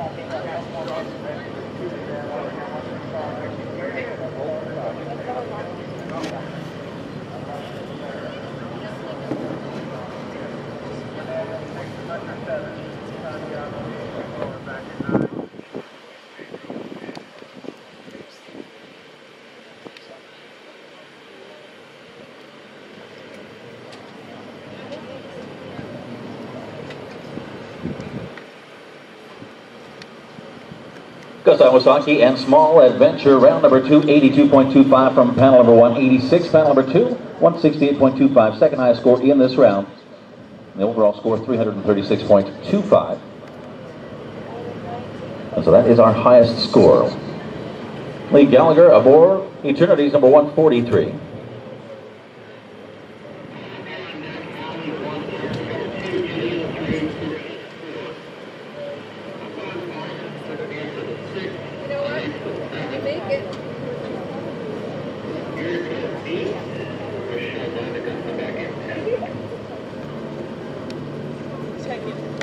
Kawasaki and Small Adventure, round number 2, 82.25 from panel number 186. Panel number 2, 168.25. Second highest score in this round. The overall score, 336.25. And so that is our highest score. Leigh Gallagher aboard Eternity's number 143. Second.